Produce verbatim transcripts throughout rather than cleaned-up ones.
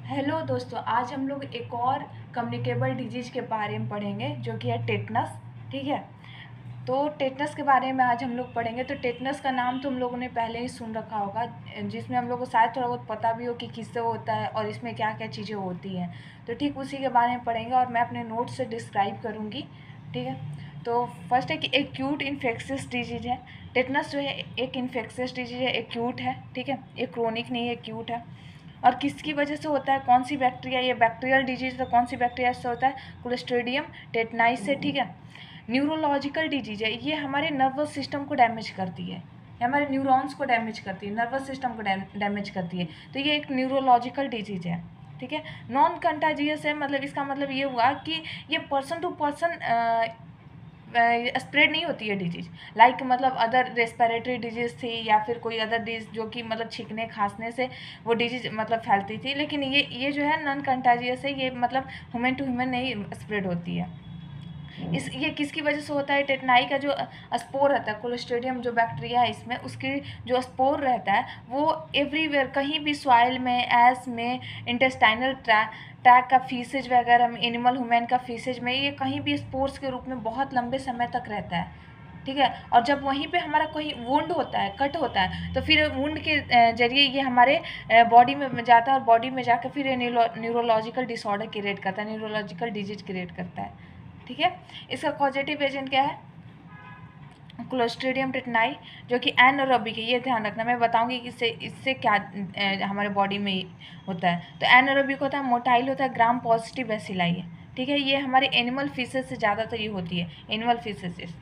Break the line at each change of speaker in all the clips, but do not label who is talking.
Hello दोस्तों, आज हम लोग एक और कम्युनिकेबल डिजीज़ के बारे में पढ़ेंगे जो कि है टेटनस। ठीक है, तो टेटनस के बारे में आज हम लोग पढ़ेंगे। तो टेटनस का नाम तुम लोगों ने पहले ही सुन रखा होगा, जिसमें हम लोग को शायद थोड़ा बहुत पता भी हो कि किससे होता है और इसमें क्या क्या चीज़ें होती हैं। तो ठीक उसी के बारे में पढ़ेंगे और मैं अपने नोट से डिस्क्राइब करूँगी। ठीक है, तो फर्स्ट है कि एक्यूट इन्फेक्शियस डिजीज़ है। टेटनस जो है एक इन्फेक्शियस डिजीज़ है, एक्यूट है। ठीक है, ये क्रोनिक नहीं है, एक्यूट है। और किसकी वजह से होता है, कौन सी बैक्टीरिया, ये बैक्टीरियल डिजीज तो कौन सी बैक्टीरिया से होता है, क्लोस्ट्रीडियम टेटनाई से। ठीक है, न्यूरोलॉजिकल डिजीज है, ये हमारे नर्वस सिस्टम को डैमेज करती है, हमारे न्यूरॉन्स को डैमेज करती है, नर्वस सिस्टम को डैमेज करती है। तो ये एक न्यूरोलॉजिकल डिजीज है। ठीक है, नॉन कंटाजियस है, मतलब इसका मतलब ये हुआ कि ये पर्सन टू पर्सन स्प्रेड नहीं होती है डिजीज, लाइक like, मतलब अदर रेस्पिरेटरी डिजीज थी या फिर कोई अदर डिजीज जो कि मतलब छींकने खांसने से वो डिजीज मतलब फैलती थी। लेकिन ये ये जो है नॉन कंटाजियस है, ये मतलब ह्यूमन टू ह्यूमन नहीं स्प्रेड होती है। इस ये किसकी वजह से होता है, टेटनाई का जो स्पोर रहता है, क्लोस्ट्रीडियम जो बैक्टीरिया है इसमें, उसकी जो स्पोर रहता है वो एवरीवेयर, कहीं भी सॉइल में, एस में, इंटेस्टाइनल ट्रैक का फीसेज वगैरह में, एनिमल ह्यूमन का फीसेज में, ये कहीं भी स्पोर्स के रूप में बहुत लंबे समय तक रहता है। ठीक है, और जब वहीं पे हमारा कहीं वुंड होता है, कट होता है, तो फिर वुंड के जरिए ये हमारे बॉडी में जाता है और बॉडी में जाकर फिर ये न्यूरोलॉजिकल डिसऑर्डर क्रिएट करता है, न्यूरोलॉजिकल डिजीज क्रिएट करता है। ठीक है, इसका कॉजेटिव एजेंट क्या है, क्लोस्ट्रीडियम टेटनाई, जो कि एनारोबिक है। ये ध्यान रखना, मैं बताऊंगी कि इससे इससे क्या ए, हमारे बॉडी में होता है। तो एनारोबिक होता है, मोटाइल होता है, ग्राम पॉजिटिव बेसिलाई है। ठीक है, ये हमारे एनिमल फीसेस से ज़्यादातर ये होती है, एनिमल फीसेस से।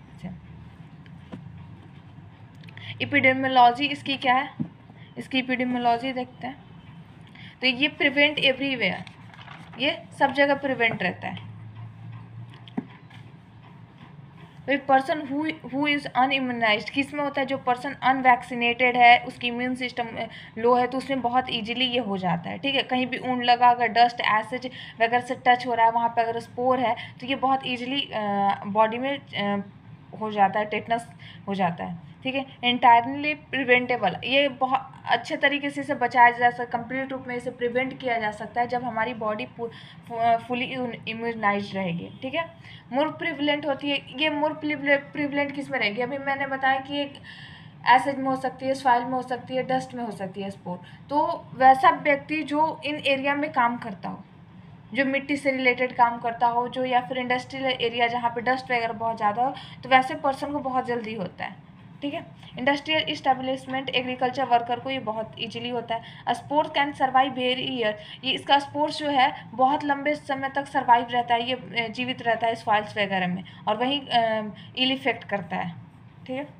एपिडेमियोलॉजी इसकी क्या है, इसकी एपिडेमियोलॉजी देखते हैं। तो ये प्रिवेंट एवरीवेयर, ये सब जगह प्रिवेंट रहता है। तो पर्सन हु इज़ अनइम्यूनाइज्ड किस में होता है, जो पर्सन अनवैक्सीनेटेड है, उसकी इम्यून सिस्टम लो है, तो उसमें बहुत इजीली ये हो जाता है। ठीक है, कहीं भी ऊन लगा, अगर डस्ट एसिड वगैरह से टच हो रहा है, वहाँ पे अगर स्पोर है, तो ये बहुत इजीली बॉडी में आ, हो जाता है, टेटनस हो जाता है। ठीक है, एंटायरली प्रिवेंटेबल, ये बहुत अच्छे तरीके से इसे बचाया जा सकता, कंप्लीट रूप में इसे प्रिवेंट किया जा सकता है जब हमारी बॉडी फुली इम्यूनाइज रहेगी। ठीक है, मोर प्रिवलेंट होती है, ये मोर प्रिवलेंट किस में रहेगी, अभी मैंने बताया कि एक एसिड में हो सकती है, सॉइल में हो सकती है, डस्ट में हो सकती है स्पोर। तो वैसा व्यक्ति जो इन एरिया में काम करता हो, जो मिट्टी से रिलेटेड काम करता हो, जो या फिर इंडस्ट्रियल एरिया जहाँ पे डस्ट वगैरह बहुत ज़्यादा हो, तो वैसे पर्सन को बहुत जल्दी होता है। ठीक है, इंडस्ट्रियल इस्टेब्लिशमेंट एग्रीकल्चर वर्कर को ये बहुत इजीली होता है। Sports can survive very year, ये इसका स्पोर्ट्स जो है बहुत लंबे समय तक सर्वाइव रहता है, ये जीवित रहता है सॉइल्स वगैरह में, और वहीं इल इफेक्ट करता है। ठीक है,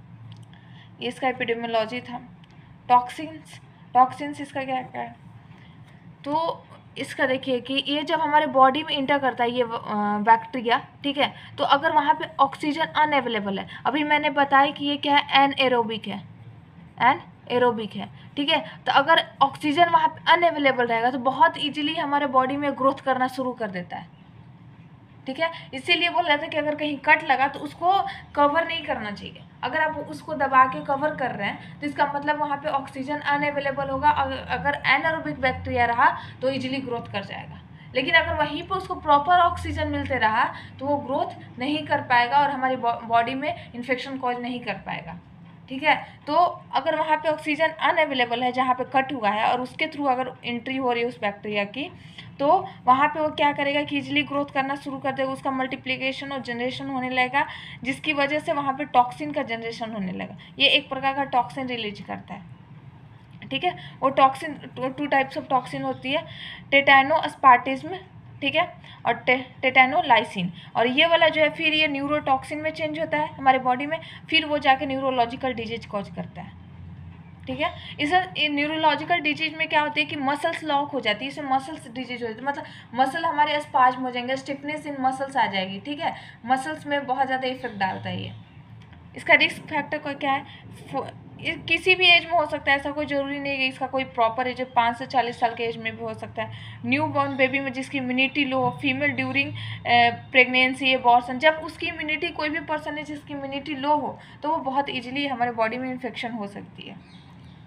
ये इसका एपिडेमियोलॉजी था। टॉक्सिन्स, टॉक्सिन्स इसका क्या क्या है, तो इसका देखिए कि ये जब हमारे बॉडी में इंटर करता है ये बैक्टीरिया, ठीक है, तो अगर वहाँ पे ऑक्सीजन अनअवेलेबल है, अभी मैंने बताया कि ये क्या है, एन एरोबिक है, एन एरोबिक है। ठीक है, तो अगर ऑक्सीजन वहाँ पे अनअवेलेबल रहेगा तो बहुत इजीली हमारे बॉडी में ग्रोथ करना शुरू कर देता है। ठीक है, इसीलिए बोल रहा था कि अगर कहीं कट लगा तो उसको कवर नहीं करना चाहिए। अगर आप उसको दबा के कवर कर रहे हैं तो इसका मतलब वहाँ पे ऑक्सीजन अनअवेलेबल होगा। अगर एनारोबिक बैक्टीरिया रहा तो इजीली ग्रोथ कर जाएगा, लेकिन अगर वहीं पे उसको प्रॉपर ऑक्सीजन मिलते रहा तो वो ग्रोथ नहीं कर पाएगा और हमारी बॉडी में इन्फेक्शन कॉज नहीं कर पाएगा। ठीक है, तो अगर वहाँ पे ऑक्सीजन अनअवेलेबल है जहाँ पे कट हुआ है और उसके थ्रू अगर एंट्री हो रही है उस बैक्टीरिया की, तो वहाँ पे वो क्या करेगा कि इजीली ग्रोथ करना शुरू कर देगा, उसका मल्टीप्लिकेशन और जनरेशन होने लगेगा, जिसकी वजह से वहाँ पे टॉक्सिन का जनरेशन होने लगा। ये एक प्रकार का टॉक्सिन रिलीज करता है। ठीक है, वो toxin two types of toxin होती है, टेटानोस्पार्टिज्म, ठीक है, और टे, टेटानोलाइसिन। और ये वाला जो है फिर ये न्यूरोटॉक्सिन में चेंज होता है हमारे बॉडी में, फिर वो जाके न्यूरोलॉजिकल डिजीज कॉज करता है। ठीक है, इस न्यूरोलॉजिकल डिजीज में क्या होती है कि मसल्स लॉक हो जाती है, इसमें मसल्स डिजीज हो जाती है, मतलब मसल हमारे स्पाज्म हो जाएंगे, स्टिफनेस इन मसल्स आ जाएगी। ठीक है, मसल्स में बहुत ज़्यादा इफेक्ट डालता है ये। इसका रिस्क फैक्टर को क्या है, किसी भी एज में हो सकता है, ऐसा कोई ज़रूरी नहीं है इसका कोई प्रॉपर एज है, पाँच से चालीस साल के एज में भी हो सकता है। न्यू बॉर्न बेबी में जिसकी इम्यूनिटी लो हो, फीमेल ड्यूरिंग प्रेगनेंसी, एबॉर्शन, जब उसकी इम्यूनिटी, कोई भी पर्सन है जिसकी इम्यूनिटी लो हो तो वो बहुत ईजिली हमारे बॉडी में इन्फेक्शन हो सकती है।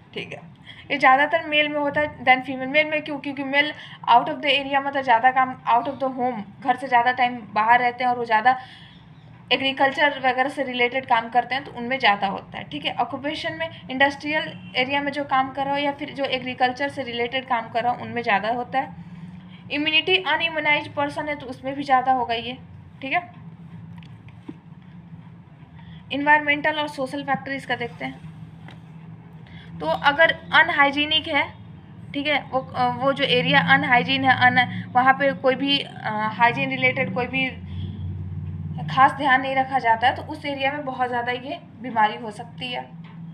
ठीक है। ये ज़्यादातर मेल में होता है देन फीमेल। मेल में क्यों? क्योंकि male out of the area, मतलब ज़्यादा काम आउट ऑफ द होम, घर से ज़्यादा टाइम बाहर रहते हैं और वो ज़्यादा एग्रीकल्चर वगैरह से रिलेटेड काम करते हैं, तो उनमें ज़्यादा होता है। ठीक है। ऑक्यूपेशन में इंडस्ट्रियल एरिया में जो काम कर रहा हो या फिर जो एग्रीकल्चर से रिलेटेड काम कर रहा हो उनमें ज़्यादा होता है। इम्यूनिटी अनइम्यूनाइज पर्सन है तो उसमें भी ज़्यादा होगा ये। ठीक है। इन्वायरमेंटल और सोशल फैक्टर इसका देखते हैं। तो अगर अनहाइजीनिक है, ठीक है, वो वो जो एरिया अनहाइजीन है, अन वहाँ पे कोई भी हाइजीन रिलेटेड कोई भी खास ध्यान नहीं रखा जाता है, तो उस एरिया में बहुत ज़्यादा ये बीमारी हो सकती है।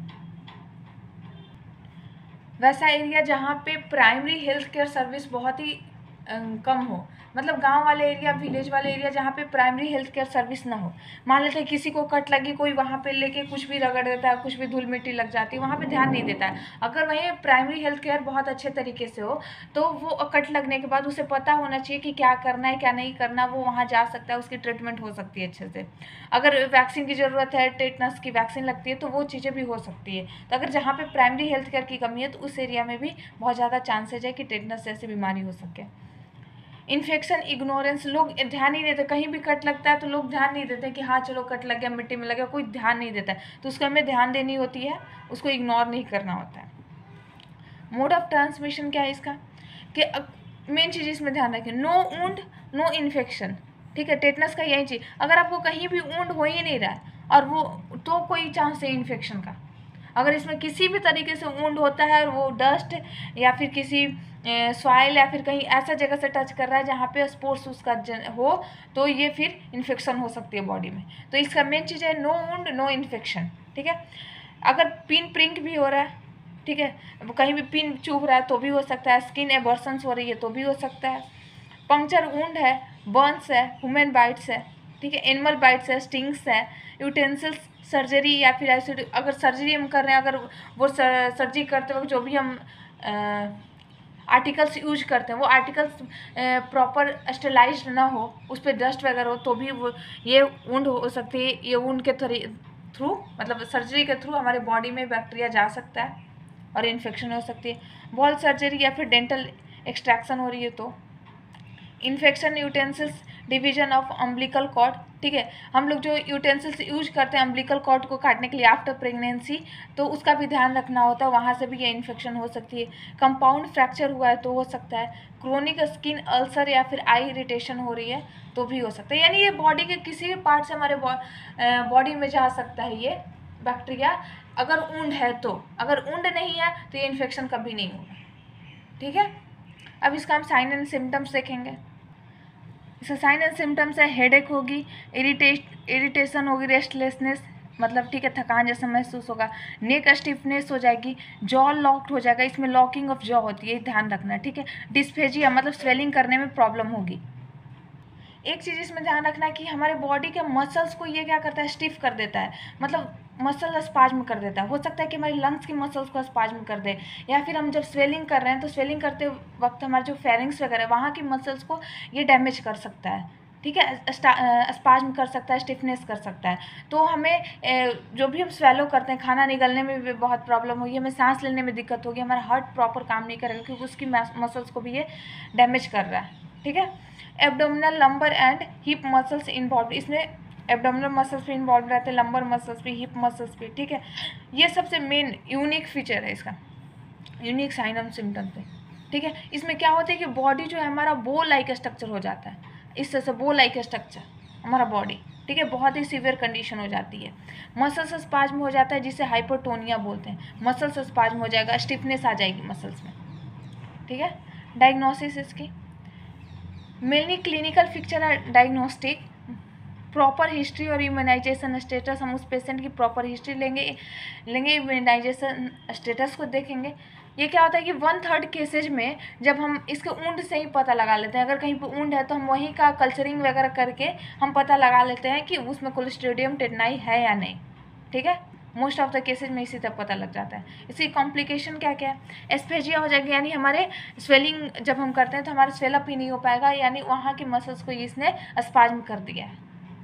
वैसा एरिया जहाँ पे प्राइमरी हेल्थ केयर सर्विस बहुत ही कम हो, मतलब गांव वाले एरिया, विलेज वाले एरिया जहाँ पे प्राइमरी हेल्थ केयर सर्विस ना हो। मान लेते हैं किसी को कट लगी, कोई वहाँ पे लेके कुछ भी रगड़ देता है, कुछ भी धूल मिट्टी लग जाती है, वहाँ पे ध्यान नहीं देता है। अगर वहीं प्राइमरी हेल्थ केयर बहुत अच्छे तरीके से हो तो वो कट लगने के बाद उसे पता होना चाहिए कि क्या करना है क्या नहीं करना, वो वहाँ जा सकता है, उसकी ट्रीटमेंट हो सकती है अच्छे से। अगर वैक्सीन की ज़रूरत है, टेटनस की वैक्सीन लगती है, तो वो चीज़ें भी हो सकती है। तो अगर जहाँ पे प्राइमरी हेल्थ केयर की कमी है तो उस एरिया में भी बहुत ज़्यादा चांसेज है कि टेटनस जैसी बीमारी हो सके। इन्फेक्शन इग्नोरेंस, लोग ध्यान नहीं देते, कहीं भी कट लगता है तो लोग ध्यान नहीं देते कि हाँ चलो कट लग गया, मिट्टी में लग गया, कोई ध्यान नहीं देता है, तो उसका हमें ध्यान देनी होती है, उसको इग्नोर नहीं करना होता है। मोड ऑफ ट्रांसमिशन क्या है इसका, कि मेन चीज़ इसमें ध्यान रखें, नो वुंड नो इन्फेक्शन। ठीक है। टेटनस का यही चीज़, अगर आपको कहीं भी वुंड हो ही नहीं रहा है और वो, तो कोई चांस है इन्फेक्शन का। अगर इसमें किसी भी तरीके से वुंड होता है और वो डस्ट या फिर किसी सॉइल या फिर कहीं ऐसा जगह से टच कर रहा है जहाँ पे स्पोर्स उसका हो, तो ये फिर इन्फेक्शन हो सकती है बॉडी में। तो इसका मेन चीज़ है नो वुंड नो इन्फेक्शन। ठीक है। अगर पिन प्रिंक भी हो रहा है, ठीक है, कहीं भी पिन चुभ रहा है तो भी हो सकता है, स्किन एबॉर्शंस हो रही है तो भी हो सकता है, पंक्चर वुंड है, बर्न्स है, ह्यूमन बाइट्स है, ठीक है, एनिमल बाइट्स है, स्टिंग्स है, यूटेंसिल्स सर्जरी या फिर ऐसे अगर सर्जरी हम कर रहे हैं, अगर वो सर्जरी करते वक्त जो भी हम आर्टिकल्स यूज करते हैं वो आर्टिकल्स प्रॉपर स्टेलाइज्ड ना हो, उस पर डस्ट वगैरह हो, तो भी वो ये वुंड हो सकती है। ये वुंड के थ्रू, मतलब सर्जरी के थ्रू हमारे बॉडी में बैक्टीरिया जा सकता है और इन्फेक्शन हो सकती है। बॉल सर्जरी या फिर डेंटल एक्सट्रैक्शन हो रही है तो infection, utensils, division of umbilical cord. ठीक है। हम लोग जो यूटेंसिल्स यूज करते हैं अम्बिलिकल कॉर्ड को काटने के लिए आफ्टर प्रेगनेंसी, तो उसका भी ध्यान रखना होता है, वहाँ से भी ये इन्फेक्शन हो सकती है। कंपाउंड फ्रैक्चर हुआ है तो हो सकता है। क्रोनिक स्किन अल्सर या फिर आई इरिटेशन हो रही है तो भी हो सकता है। यानी ये बॉडी के किसी भी पार्ट से हमारे बॉडी में जा सकता है ये बैक्टीरिया, अगर वुंड है तो। अगर वुंड नहीं है तो ये इन्फेक्शन कभी नहीं होगा। ठीक है। अब इसका हम साइन एंड सिम्टम्स देखेंगे। इसका साइन एंड सिम्टम्स है, हेडेक होगी, इरिटेट इरिटेशन होगी, रेस्टलेसनेस, मतलब ठीक है थकान जैसा महसूस होगा, नेक स्टिफनेस हो जाएगी, जॉ लॉक्ड हो जाएगा, इसमें लॉकिंग ऑफ जॉ होती है, ध्यान रखना है। ठीक है। डिस्फेजिया मतलब स्वेलिंग करने में प्रॉब्लम होगी। एक चीज़ इसमें ध्यान रखना है कि हमारे बॉडी के मसल्स को ये क्या करता है, स्टिफ कर देता है, मतलब मसल स्पाज्म कर देता है। हो सकता है कि हमारी लंग्स की मसल्स को स्पाज्म कर दे, या फिर हम जब स्वेलिंग कर रहे हैं तो स्वेलिंग करते वक्त हमारे जो फेरिंग्स वगैरह वहाँ की मसल्स को ये डैमेज कर सकता है। ठीक है। स्पाज्म कर सकता है, स्टिफनेस कर सकता है। तो हमें जो भी हम स्वेलो करते हैं, खाना निगलने में भी बहुत प्रॉब्लम होगी, हमें सांस लेने में दिक्कत होगी, हमारा हार्ट प्रॉपर काम नहीं करेगा क्योंकि उसकी मसल्स को भी ये डैमेज कर रहा है। ठीक है। Abdominal, lumbar and hip muscles involve, इसमें एब्डोमिनल मसल्स भी इन्वॉल्व रहते हैं, लंबर मसल्स भी, हिप मसल्स भी। ठीक है। ये सबसे मेन यूनिक फीचर है इसका, यूनिक साइन ऑफ सिम्टम्स है। ठीक है। इसमें क्या होता है कि बॉडी जो है हमारा बो लाइक स्ट्रक्चर हो जाता है, इस तरह से बो लाइक स्ट्रक्चर हमारा बॉडी। ठीक है। बहुत ही सीवियर कंडीशन हो जाती है। मसल्स स्पाज्म हो जाता है जिसे हाइपोटोनिया बोलते हैं, मसल्स स्पाज्म हो जाएगा, स्टिफनेस आ जाएगी मसल्स में। ठीक है। डायग्नोसिस इसकी मेनली क्लिनिकल पिक्चर है, डायग्नोस्टिक, प्रॉपर हिस्ट्री और इम्यूनाइजेशन स्टेटस। हम उस पेशेंट की प्रॉपर हिस्ट्री लेंगे लेंगे इम्यूनाइजेशन स्टेटस को देखेंगे। ये क्या होता है कि वन थर्ड केसेज में जब हम इसके ऊंड से ही पता लगा लेते हैं, अगर कहीं पे ऊंड है तो हम वहीं का कल्चरिंग वगैरह करके हम पता लगा लेते हैं कि उसमें क्लोस्ट्रीडियम टेटनाई है या नहीं। ठीक है। मोस्ट ऑफ द केसेज में इसी तक पता लग जाता है। इसकी कॉम्प्लिकेशन क्या क्या है, एस्पेजिया हो जाएगी, यानी हमारे स्वेलिंग जब हम करते हैं तो हमारा स्वेलअप ही नहीं हो पाएगा, यानी वहाँ की मसल्स को इसने स्पाज्म कर दिया है।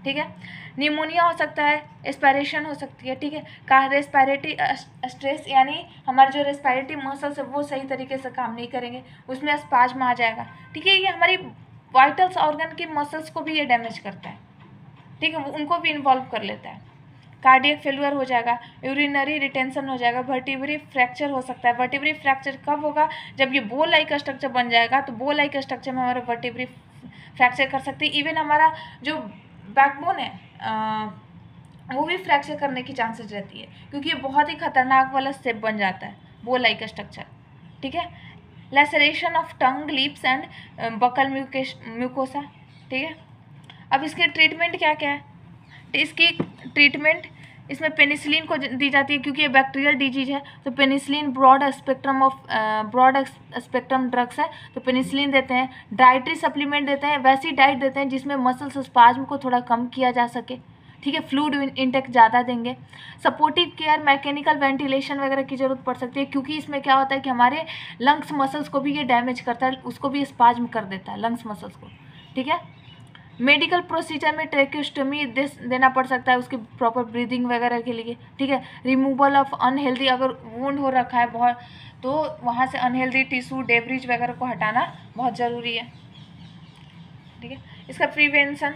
ठीक है। निमोनिया हो सकता है, एस्पायरेशन हो सकती है, ठीक है। का रेस्पायरेटरी स्ट्रेस यानी हमारे जो रेस्पायरेटरी मसल्स है वो सही तरीके से काम नहीं करेंगे, उसमें स्पाज्म आ जाएगा, ठीक है। ये हमारी वाइटल्स ऑर्गन की मसल्स को भी ये डैमेज करता है, ठीक है, उनको भी इन्वॉल्व कर लेता है। कार्डियक फेल्यूर हो जाएगा, यूरिनरी रिटेंशन हो जाएगा, वर्टिब्री फ्रैक्चर हो सकता है। वर्टिब्री फ्रैक्चर कब होगा? जब ये बो लाइक स्ट्रक्चर बन जाएगा, तो बो लाइक स्ट्रक्चर में हमारा वर्टिब्री फ्रैक्चर कर सकते हैं। इवन हमारा जो बैकबोन है आ, वो भी फ्रैक्चर करने की चांसेस रहती है, क्योंकि ये बहुत ही खतरनाक वाला शेप बन जाता है, बो लाइक स्ट्रक्चर, ठीक है। Laceration of tongue, lips and buccal mucosa, ठीक है। अब इसके ट्रीटमेंट क्या क्या है? इसकी ट्रीटमेंट इसमें पेनिसिलिन को दी जाती है, क्योंकि ये बैक्टीरियल डिजीज है, तो penicillin broad spectrum of broad spectrum drugs है, तो पेनिसिलिन देते हैं। डाइटरी सप्लीमेंट देते हैं, वैसी डाइट देते हैं जिसमें मसल्स स्पाज्म को थोड़ा कम किया जा सके, ठीक है। फ्लूइड इंटेक ज़्यादा देंगे। सपोर्टिव केयर, मैकेनिकल वेंटिलेशन वगैरह की जरूरत पड़ सकती है, क्योंकि इसमें क्या होता है कि हमारे लंग्स मसल्स को भी ये डैमेज करता है, उसको भी स्पाज्म कर देता है लंग्स मसल्स को, ठीक है। मेडिकल प्रोसीजर में ट्रेक्योस्टमी देना पड़ सकता है उसकी प्रॉपर ब्रीदिंग वगैरह के लिए, ठीक है। रिमूवल ऑफ अनहेल्दी, अगर वुंड हो रखा है बहुत, तो वहाँ से अनहेल्दी टिश्यू, डेब्रिज वगैरह को हटाना बहुत ज़रूरी है, ठीक है। इसका प्रिवेंशन,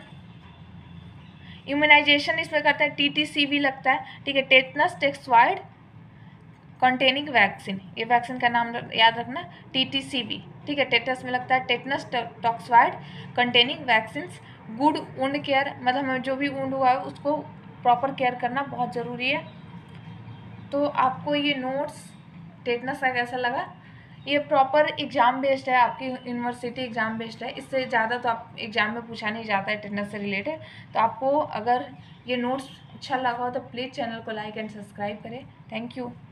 इम्यूनाइजेशन इसमें करता है, टी टी सी भी लगता है, ठीक है। टेटनस टॉक्सॉइड कंटेनिंग वैक्सीन, ये वैक्सीन का नाम याद रखना, टी टी सी बी, ठीक है। टेटस में लगता है tetanus toxoid containing vaccine. Good wound care, मतलब हमें जो भी वुंड हुआ है उसको प्रॉपर केयर करना बहुत ज़रूरी है। तो आपको ये नोट्स टेटनस का कैसा लगा? ये प्रॉपर एग्ज़ाम बेस्ड है, आपकी यूनिवर्सिटी एग्ज़ाम बेस्ड है, इससे ज़्यादा तो आप एग्ज़ाम में पूछा नहीं जाता है टेटनस से रिलेटेड। तो आपको अगर ये नोट्स अच्छा लगा हो तो प्लीज़ चैनल को लाइक एंड सब्सक्राइब करें। Thank you.